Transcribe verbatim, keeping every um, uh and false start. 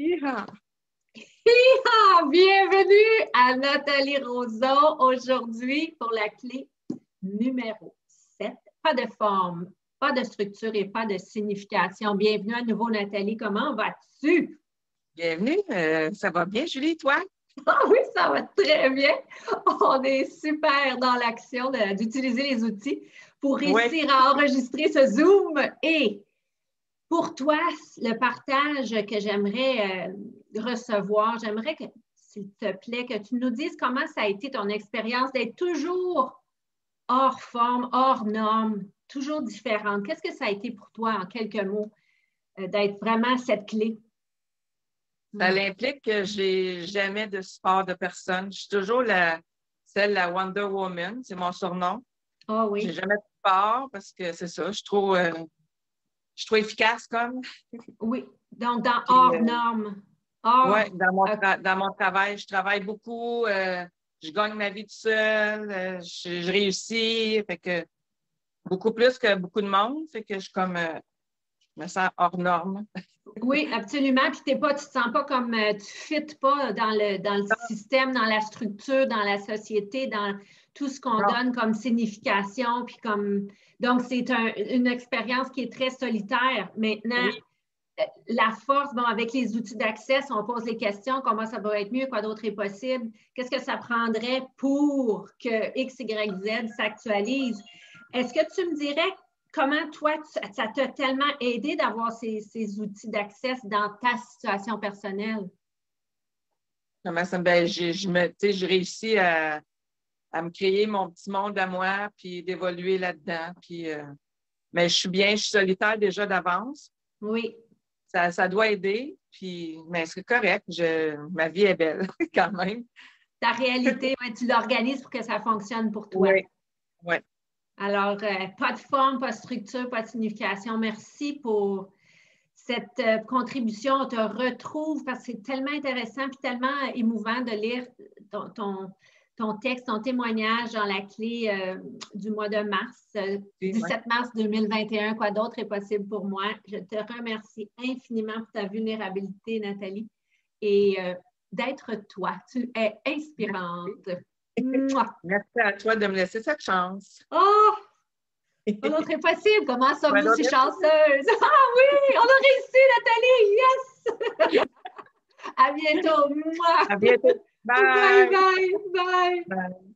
Hi-ha. Hi-ha! Bienvenue à Nathalie Roson aujourd'hui pour la clé numéro sept. Pas de forme, pas de structure et pas de signification. Bienvenue à nouveau, Nathalie. Comment vas-tu? Bienvenue. Euh, ça va bien, Julie, toi? Ah oui, ça va très bien. On est super dans l'action d'utiliser les outils pour réussir Oui. à enregistrer ce Zoom. Et pour toi, le partage que j'aimerais euh, recevoir, j'aimerais que, s'il te plaît, que tu nous dises comment ça a été ton expérience d'être toujours hors forme, hors norme, toujours différente. Qu'est-ce que ça a été pour toi, en quelques mots, euh, d'être vraiment cette clé? Ça implique que je n'ai jamais de support de personne. Je suis toujours la, celle, la Wonder Woman, c'est mon surnom. Ah Je oui. n'ai jamais de support parce que c'est ça, je suis trop, euh, je suis trop efficace comme. Oui, donc dans Puis, hors euh, norme. Hors, ouais, dans mon, euh, tra- dans mon travail, je travaille beaucoup, euh, je gagne ma vie toute seule, euh, je, je réussis, fait que beaucoup plus que beaucoup de monde, fait que je suis comme, euh, je me sens hors norme. oui, absolument. Puis t'es pas, tu te sens pas comme euh, tu fites pas dans le, dans le système, dans la structure, dans la société, dans tout ce qu'on Non. donne comme signification. Puis comme donc, c'est un, une expérience qui est très solitaire. Maintenant, Oui. la force, bon, avec les outils d'accès, on pose les questions, comment ça va être mieux, quoi d'autre est possible, qu'est-ce que ça prendrait pour que X, Y, Z s'actualise? Est-ce que tu me dirais comment toi, tu, ça t'a tellement aidé d'avoir ces, ces outils d'accès dans ta situation personnelle? Comment ça, ben, j'ai, je me, tu sais, j'ai réussi à, à me créer mon petit monde à moi, puis d'évoluer là-dedans. Puis, euh, mais je suis bien, je suis solitaire déjà d'avance. Oui. Ça, ça doit aider. Puis, mais c'est correct. Je, ma vie est belle quand même. Ta réalité, ouais, tu l'organises pour que ça fonctionne pour toi. Oui, oui. Alors, euh, pas de forme, pas de structure, pas de signification. Merci pour cette euh, contribution. On te retrouve parce que c'est tellement intéressant et tellement émouvant de lire ton, ton, ton, texte, ton témoignage dans la clé euh, du mois de mars, euh, Oui, dix-sept mars deux mille vingt et un. Quoi d'autre est possible pour moi? Je te remercie infiniment pour ta vulnérabilité, Nathalie, et euh, d'être toi. Tu es inspirante. Mouah. Merci à toi de me laisser cette chance. Oh! Quoi d'autre est possible? Comment Quoi sommes-nous d'autre si est chanceuses? Ah oui, on a réussi, Nathalie! Yes! À bientôt! Mouah! À bientôt. Bye, Bye. bye, bye! Bye.